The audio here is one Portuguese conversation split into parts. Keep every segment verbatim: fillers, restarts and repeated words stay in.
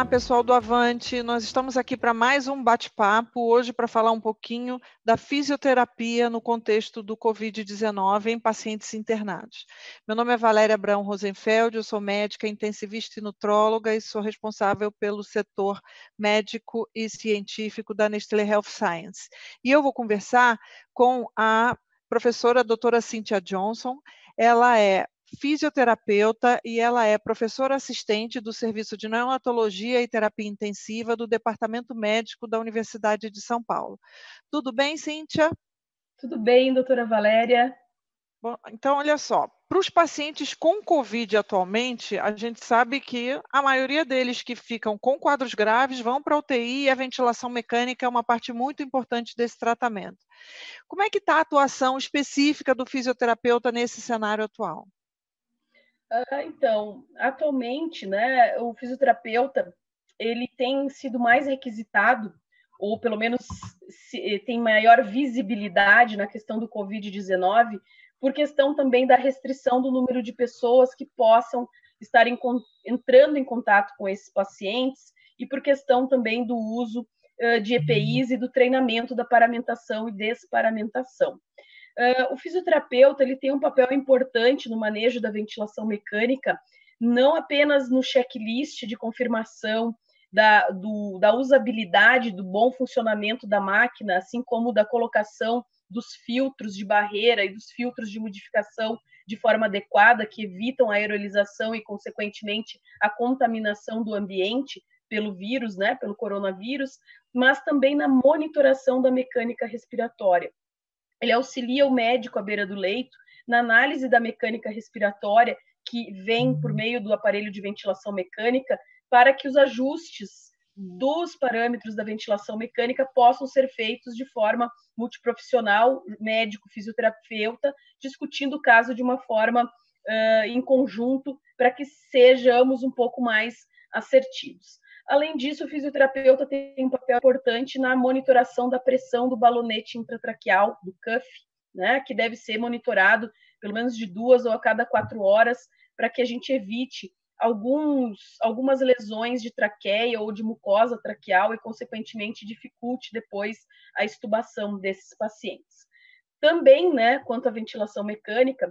Olá, pessoal do Avante. Nós estamos aqui para mais um bate-papo, hoje para falar um pouquinho da fisioterapia no contexto do covid dezenove em pacientes internados. Meu nome é Valéria Abrão Rosenfeld, eu sou médica, intensivista e nutróloga e sou responsável pelo setor médico e científico da Nestlé Health Science. E eu vou conversar com a professora doutora Cynthia Johnson. Ela é fisioterapeuta e ela é professora assistente do Serviço de Neonatologia e Terapia Intensiva do Departamento Médico da Universidade de São Paulo. Tudo bem, Cynthia? Tudo bem, doutora Valéria. Bom, então, olha só, para os pacientes com Covid atualmente, a gente sabe que a maioria deles que ficam com quadros graves vão para a U T I e a ventilação mecânica é uma parte muito importante desse tratamento. Como é que está a atuação específica do fisioterapeuta nesse cenário atual? Ah, então, atualmente, né, o fisioterapeuta ele tem sido mais requisitado, ou pelo menos se, tem maior visibilidade na questão do covid dezenove, por questão também da restrição do número de pessoas que possam estar em, entrando em contato com esses pacientes e por questão também do uso uh, de E P Is e do treinamento da paramentação e desparamentação. Uh, o fisioterapeuta ele tem um papel importante no manejo da ventilação mecânica, não apenas no checklist de confirmação da, do, da usabilidade, do bom funcionamento da máquina, assim como da colocação dos filtros de barreira e dos filtros de modificação de forma adequada, que evitam a aerolização e, consequentemente, a contaminação do ambiente pelo vírus, né, pelo coronavírus, mas também na monitoração da mecânica respiratória. Ele auxilia o médico à beira do leito na análise da mecânica respiratória que vem por meio do aparelho de ventilação mecânica para que os ajustes dos parâmetros da ventilação mecânica possam ser feitos de forma multiprofissional, médico, fisioterapeuta, discutindo o caso de uma forma uh, em conjunto para que sejamos um pouco mais assertivos. Além disso, o fisioterapeuta tem um papel importante na monitoração da pressão do balonete intratraqueal, do C U F, né, que deve ser monitorado pelo menos de duas ou a cada quatro horas, para que a gente evite alguns, algumas lesões de traqueia ou de mucosa traqueal e, consequentemente, dificulte depois a extubação desses pacientes. Também, né, quanto à ventilação mecânica,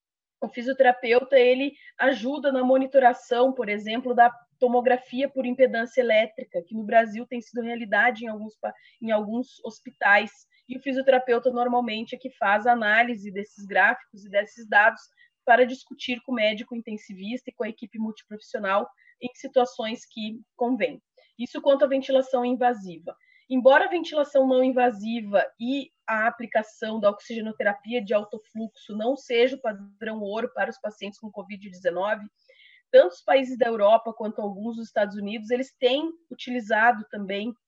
o fisioterapeuta ele ajuda na monitoração, por exemplo, da tomografia por impedância elétrica, que no Brasil tem sido realidade em alguns, em alguns hospitais. E o fisioterapeuta normalmente é que faz a análise desses gráficos e desses dados para discutir com o médico intensivista e com a equipe multiprofissional em situações que convém. Isso quanto à ventilação invasiva. Embora a ventilação não invasiva e a aplicação da oxigenoterapia de alto fluxo não seja o padrão ouro para os pacientes com covid dezenove, tanto os países da Europa quanto alguns dos Estados Unidos, eles têm utilizado também uh,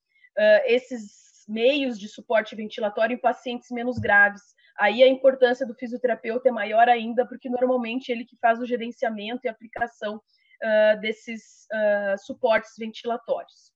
esses meios de suporte ventilatório em pacientes menos graves. Aí a importância do fisioterapeuta é maior ainda, porque normalmente ele que faz o gerenciamento e aplicação uh, desses uh, suportes ventilatórios.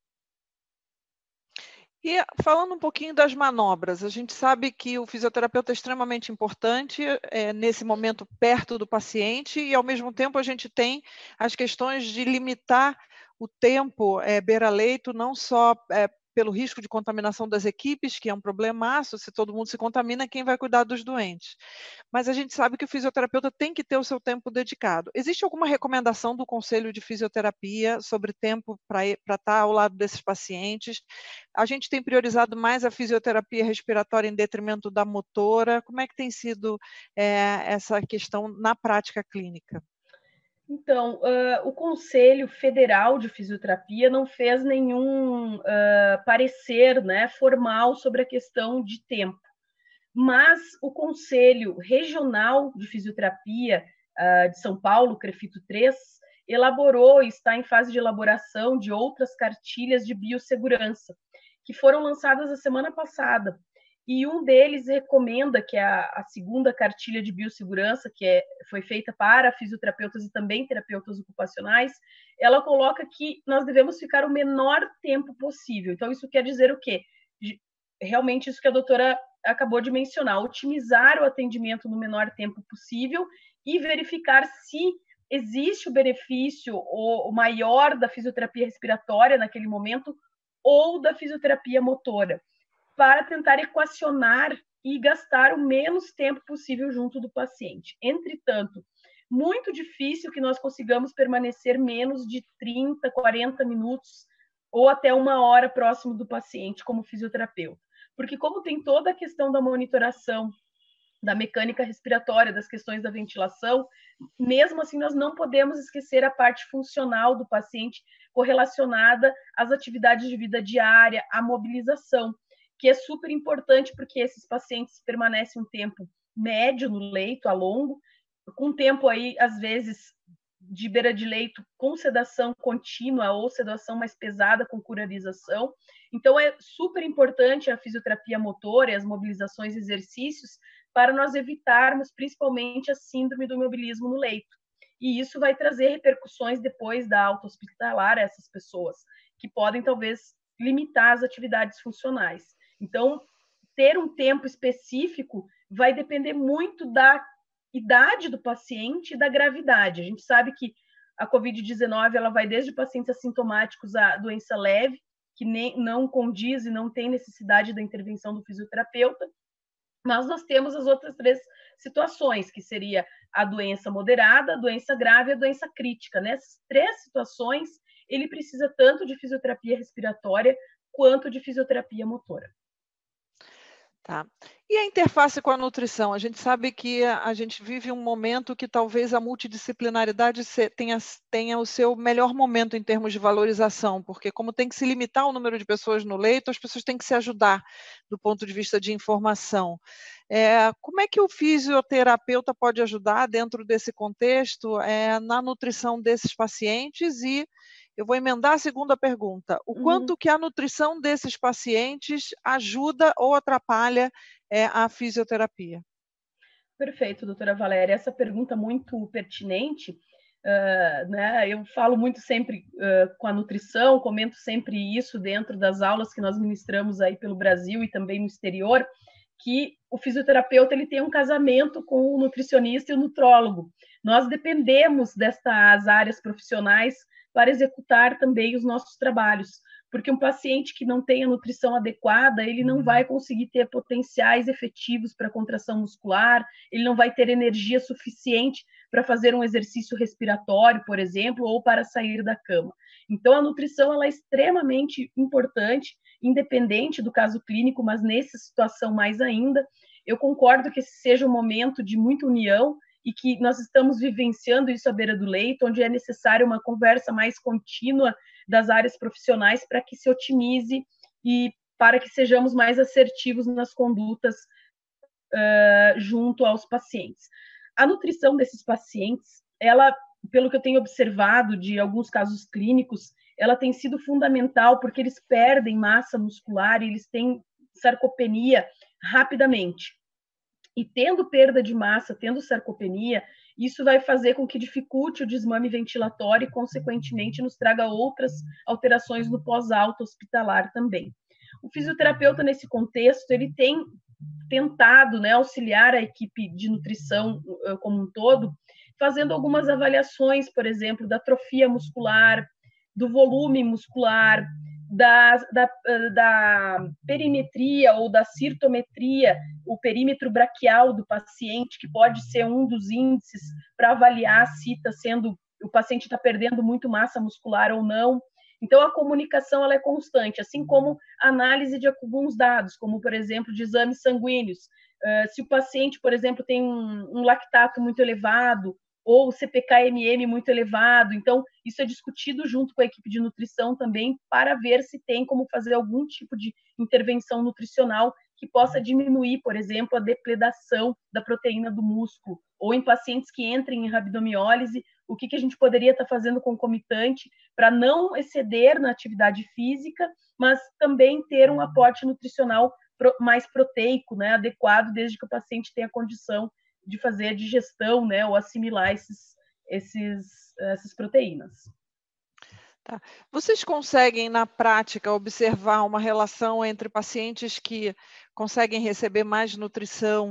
E falando um pouquinho das manobras, a gente sabe que o fisioterapeuta é extremamente importante é, nesse momento perto do paciente e, ao mesmo tempo, a gente tem as questões de limitar o tempo é, beira-leito, não só é, pelo risco de contaminação das equipes, que é um problemaço, se todo mundo se contamina, quem vai cuidar dos doentes? Mas a gente sabe que o fisioterapeuta tem que ter o seu tempo dedicado. Existe alguma recomendação do Conselho de Fisioterapia sobre tempo para estar ao lado desses pacientes? A gente tem priorizado mais a fisioterapia respiratória em detrimento da motora. Como é que tem sido é, essa questão na prática clínica? Então, uh, o Conselho Federal de Fisioterapia não fez nenhum uh, parecer, né, formal sobre a questão de tempo, mas o Conselho Regional de Fisioterapia uh, de São Paulo, CREFITO três, elaborou e está em fase de elaboração de outras cartilhas de biossegurança, que foram lançadas a semana passada. E um deles recomenda, que é a, a segunda cartilha de biossegurança, que é, foi feita para fisioterapeutas e também terapeutas ocupacionais, ela coloca que nós devemos ficar o menor tempo possível. Então, isso quer dizer o quê? Realmente isso que a doutora acabou de mencionar, otimizar o atendimento no menor tempo possível e verificar se existe o benefício o, o maior da fisioterapia respiratória naquele momento ou da fisioterapia motora, para tentar equacionar e gastar o menos tempo possível junto do paciente. Entretanto, muito difícil que nós consigamos permanecer menos de trinta, quarenta minutos ou até uma hora próximo do paciente como fisioterapeuta. Porque como tem toda a questão da monitoração, da mecânica respiratória, das questões da ventilação, mesmo assim nós não podemos esquecer a parte funcional do paciente correlacionada às atividades de vida diária, à mobilização, que é super importante porque esses pacientes permanecem um tempo médio no leito, a longo, com tempo aí, às vezes, de beira de leito com sedação contínua ou sedação mais pesada com curarização. Então, é super importante a fisioterapia motora e as mobilizações e exercícios para nós evitarmos, principalmente, a síndrome do imobilismo no leito. E isso vai trazer repercussões depois da alta hospitalar a essas pessoas, que podem, talvez, limitar as atividades funcionais. Então, ter um tempo específico vai depender muito da idade do paciente e da gravidade. A gente sabe que a covid dezenove ela vai desde pacientes assintomáticos a doença leve, que nem, não condiz e não tem necessidade da intervenção do fisioterapeuta, mas nós temos as outras três situações, que seria a doença moderada, a doença grave e a doença crítica. Nessas três situações, ele precisa tanto de fisioterapia respiratória quanto de fisioterapia motora. Tá. E a interface com a nutrição? A gente sabe que a gente vive um momento que talvez a multidisciplinaridade tenha, tenha o seu melhor momento em termos de valorização, porque como tem que se limitar o número de pessoas no leito, as pessoas têm que se ajudar do ponto de vista de informação. É, como é que o fisioterapeuta pode ajudar dentro desse contexto é, na nutrição desses pacientes? E eu vou emendar a segunda pergunta. O quanto uhum. que a nutrição desses pacientes ajuda ou atrapalha é, a fisioterapia? Perfeito, doutora Valéria. Essa pergunta muito pertinente. Uh, né? Eu falo muito sempre uh, com a nutrição, comento sempre isso dentro das aulas que nós ministramos aí pelo Brasil e também no exterior, que o fisioterapeuta ele tem um casamento com o nutricionista e o nutrólogo. Nós dependemos destas áreas profissionais para executar também os nossos trabalhos, porque um paciente que não tem a nutrição adequada, ele não vai conseguir ter potenciais efetivos para contração muscular, ele não vai ter energia suficiente para fazer um exercício respiratório, por exemplo, ou para sair da cama. Então, a nutrição ela é extremamente importante, independente do caso clínico, mas nessa situação mais ainda. Eu concordo que esse seja um momento de muita união, e que nós estamos vivenciando isso à beira do leito, onde é necessária uma conversa mais contínua das áreas profissionais para que se otimize e para que sejamos mais assertivos nas condutas uh, junto aos pacientes. A nutrição desses pacientes, ela, pelo que eu tenho observado de alguns casos clínicos, ela tem sido fundamental porque eles perdem massa muscular e eles têm sarcopenia rapidamente. E tendo perda de massa, tendo sarcopenia, isso vai fazer com que dificulte o desmame ventilatório e, consequentemente, nos traga outras alterações no pós-alta hospitalar também. O fisioterapeuta, nesse contexto, ele tem tentado, né, auxiliar a equipe de nutrição como um todo, fazendo algumas avaliações, por exemplo, da atrofia muscular, do volume muscular, Da, da, da perimetria ou da cirtometria, o perímetro braquial do paciente, que pode ser um dos índices para avaliar se está sendo, o paciente está perdendo muito massa muscular ou não. Então, a comunicação ela é constante, assim como a análise de alguns dados, como, por exemplo, de exames sanguíneos. Uh, se o paciente, por exemplo, tem um, um lactato muito elevado, ou C P K M M muito elevado. Então, isso é discutido junto com a equipe de nutrição também para ver se tem como fazer algum tipo de intervenção nutricional que possa diminuir, por exemplo, a depredação da proteína do músculo. Ou em pacientes que entrem em rabdomiólise, o que, que a gente poderia estar fazendo concomitante para não exceder na atividade física, mas também ter um aporte nutricional mais proteico, né, adequado, desde que o paciente tenha condição de fazer a digestão, né, ou assimilar esses, esses, essas proteínas. Tá. Vocês conseguem, na prática, observar uma relação entre pacientes que conseguem receber mais nutrição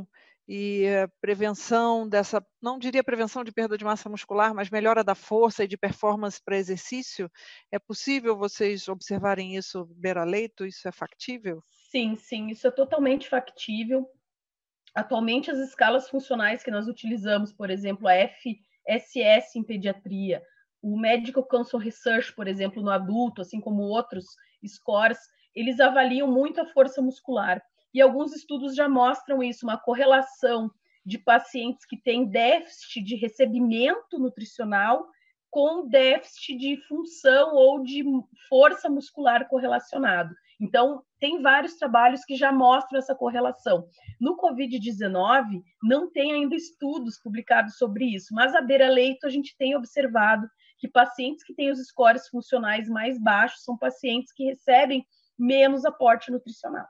e eh, prevenção dessa, não diria prevenção de perda de massa muscular, mas melhora da força e de performance para exercício? É possível vocês observarem isso beira-leito? Isso é factível? Sim, sim, isso é totalmente factível. Atualmente, as escalas funcionais que nós utilizamos, por exemplo, a F S S em pediatria, o Medical Council Research, por exemplo, no adulto, assim como outros scores, eles avaliam muito a força muscular. E alguns estudos já mostram isso, uma correlação de pacientes que têm déficit de recebimento nutricional com déficit de função ou de força muscular correlacionado. Então, tem vários trabalhos que já mostram essa correlação. No covid dezenove, não tem ainda estudos publicados sobre isso, mas a beira-leito a gente tem observado que pacientes que têm os scores funcionais mais baixos são pacientes que recebem menos aporte nutricional.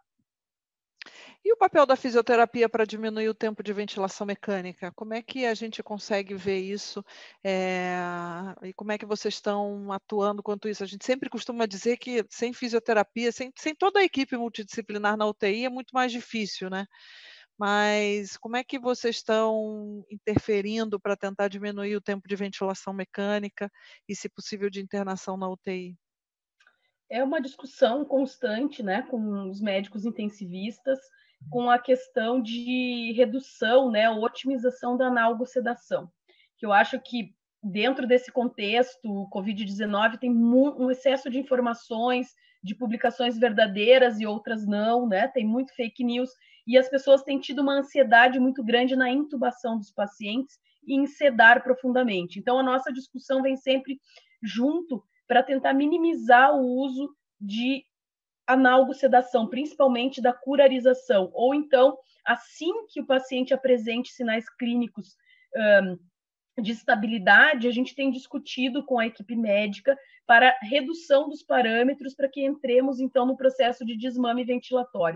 E o papel da fisioterapia para diminuir o tempo de ventilação mecânica? Como é que a gente consegue ver isso? É, e como é que vocês estão atuando quanto isso? A gente sempre costuma dizer que sem fisioterapia, sem, sem toda a equipe multidisciplinar na U T I, é muito mais difícil, né? Mas como é que vocês estão interferindo para tentar diminuir o tempo de ventilação mecânica e, se possível, de internação na U T I? É uma discussão constante, né, com os médicos intensivistas, com a questão de redução, né, ou otimização da analgosedação, que eu acho que dentro desse contexto, o covid dezenove tem um excesso de informações, de publicações verdadeiras e outras não, né, tem muito fake news, e as pessoas têm tido uma ansiedade muito grande na intubação dos pacientes e em sedar profundamente. Então, a nossa discussão vem sempre junto para tentar minimizar o uso de analgosedação, principalmente da curarização, ou então, assim que o paciente apresente sinais clínicos um, de estabilidade, a gente tem discutido com a equipe médica para redução dos parâmetros para que entremos, então, no processo de desmame ventilatório.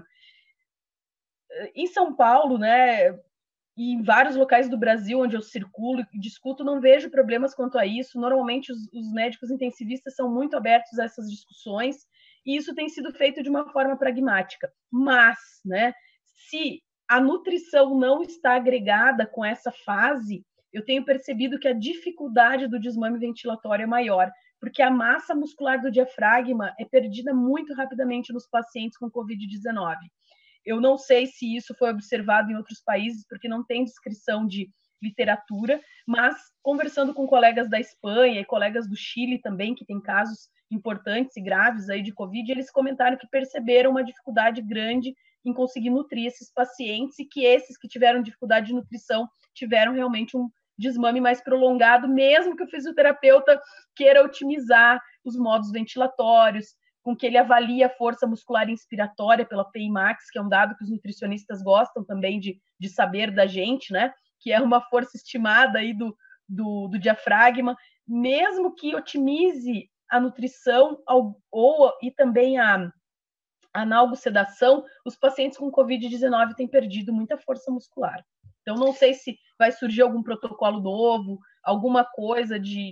Em São Paulo, né, e em vários locais do Brasil onde eu circulo e discuto, não vejo problemas quanto a isso. Normalmente, os, os médicos intensivistas são muito abertos a essas discussões, e isso tem sido feito de uma forma pragmática. Mas, né, se a nutrição não está agregada com essa fase, eu tenho percebido que a dificuldade do desmame ventilatório é maior, porque a massa muscular do diafragma é perdida muito rapidamente nos pacientes com covid dezenove. Eu não sei se isso foi observado em outros países, porque não tem descrição de literatura, mas conversando com colegas da Espanha e colegas do Chile também, que tem casos importantes e graves aí de Covid, eles comentaram que perceberam uma dificuldade grande em conseguir nutrir esses pacientes e que esses que tiveram dificuldade de nutrição tiveram realmente um desmame mais prolongado, mesmo que o fisioterapeuta queira otimizar os modos ventilatórios, com que ele avalie a força muscular inspiratória pela P I max, que é um dado que os nutricionistas gostam também de, de saber da gente, né? Que é uma força estimada aí do, do, do diafragma, mesmo que otimize a nutrição ao, ou, e também a, a analgosedação, os pacientes com covid dezenove têm perdido muita força muscular. Então, não sei se vai surgir algum protocolo novo, alguma coisa de,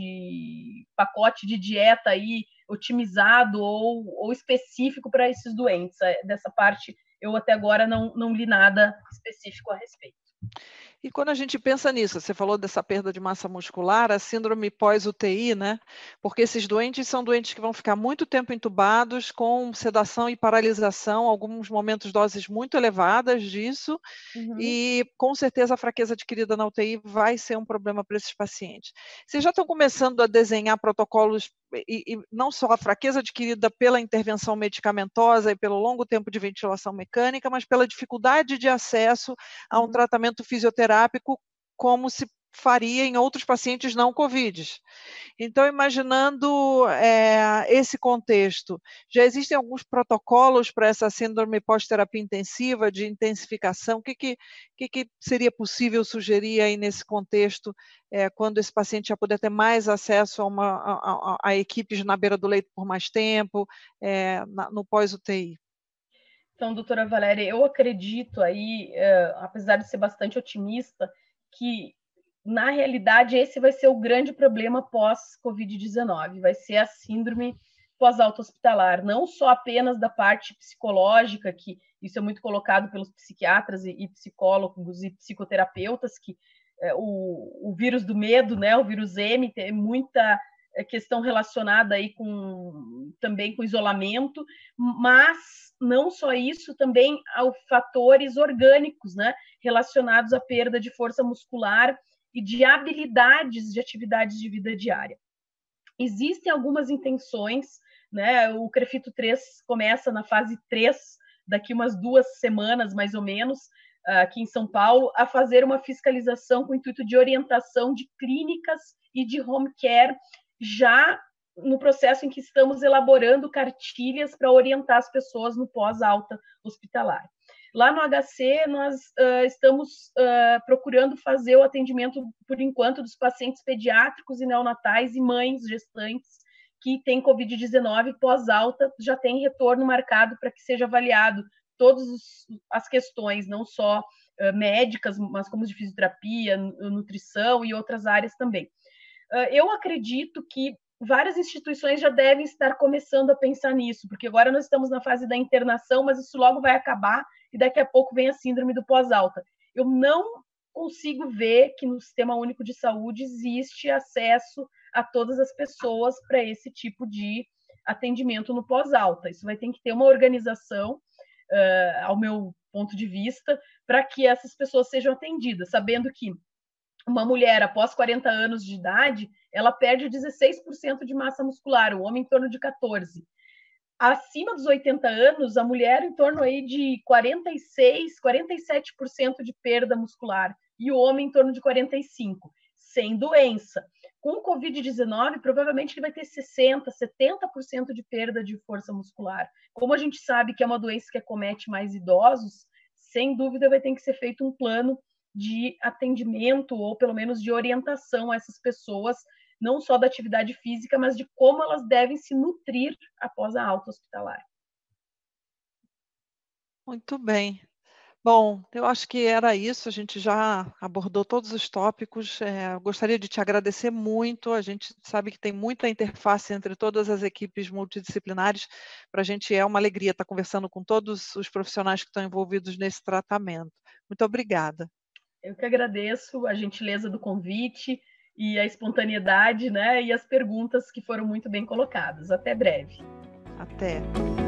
de pacote de dieta aí otimizado ou, ou específico para esses doentes. Dessa parte, eu até agora não, não li nada específico a respeito. E quando a gente pensa nisso, você falou dessa perda de massa muscular, a síndrome pós-U T I, né? Porque esses doentes são doentes que vão ficar muito tempo entubados, com sedação e paralisação, alguns momentos doses muito elevadas disso, uhum. E com certeza a fraqueza adquirida na U T I vai ser um problema para esses pacientes. Vocês já estão começando a desenhar protocolos, e, e não só a fraqueza adquirida pela intervenção medicamentosa e pelo longo tempo de ventilação mecânica, mas pela dificuldade de acesso a um uhum. tratamento fisioterápico, como se faria em outros pacientes não Covid. Então, imaginando é, esse contexto, já existem alguns protocolos para essa síndrome pós-terapia intensiva, de intensificação? O que, que, que, que seria possível sugerir aí nesse contexto, é, quando esse paciente já puder ter mais acesso a, uma, a, a, a equipes na beira do leito por mais tempo, é, na, no pós-U T I? Então, doutora Valéria, eu acredito aí, é, apesar de ser bastante otimista, que na realidade esse vai ser o grande problema pós covid dezenove, vai ser a síndrome pós-alta hospitalar, não só apenas da parte psicológica, que isso é muito colocado pelos psiquiatras e, e psicólogos e psicoterapeutas, que é, o, o vírus do medo, né, o vírus M, tem muita questão relacionada aí com, também com isolamento, mas não só isso, também há fatores orgânicos, né, relacionados à perda de força muscular e de habilidades de atividades de vida diária. Existem algumas intenções, né, o CREFITO três começa na fase três, daqui umas duas semanas, mais ou menos, aqui em São Paulo, a fazer uma fiscalização com o intuito de orientação de clínicas e de home care, já no processo em que estamos elaborando cartilhas para orientar as pessoas no pós-alta hospitalar. Lá no H C, nós uh, estamos uh, procurando fazer o atendimento, por enquanto, dos pacientes pediátricos e neonatais e mães gestantes que têm covid dezenove pós-alta, já tem retorno marcado para que seja avaliado todas as questões, não só uh, médicas, mas como de fisioterapia, nutrição e outras áreas também. Eu acredito que várias instituições já devem estar começando a pensar nisso, porque agora nós estamos na fase da internação, mas isso logo vai acabar e daqui a pouco vem a síndrome do pós-alta. Eu não consigo ver que no Sistema Único de Saúde existe acesso a todas as pessoas para esse tipo de atendimento no pós-alta. Isso vai ter que ter uma organização, uh, ao meu ponto de vista, para que essas pessoas sejam atendidas, sabendo que uma mulher após quarenta anos de idade, ela perde dezesseis por cento de massa muscular, o homem em torno de quatorze por cento. Acima dos oitenta anos, a mulher em torno aí de quarenta e seis, quarenta e sete por cento de perda muscular e o homem em torno de quarenta e cinco por cento, sem doença. Com o covid dezenove, provavelmente ele vai ter sessenta, setenta por cento de perda de força muscular. Como a gente sabe que é uma doença que acomete mais idosos, sem dúvida vai ter que ser feito um plano de atendimento ou pelo menos de orientação a essas pessoas, não só da atividade física, mas de como elas devem se nutrir após a alta hospitalar. Muito bem. Bom, eu acho que era isso, a gente já abordou todos os tópicos. É, eu gostaria de te agradecer muito. A gente sabe que tem muita interface entre todas as equipes multidisciplinares. Para a gente é uma alegria estar conversando com todos os profissionais que estão envolvidos nesse tratamento. Muito obrigada. Eu que agradeço a gentileza do convite e a espontaneidade, né, e as perguntas que foram muito bem colocadas. Até breve. Até.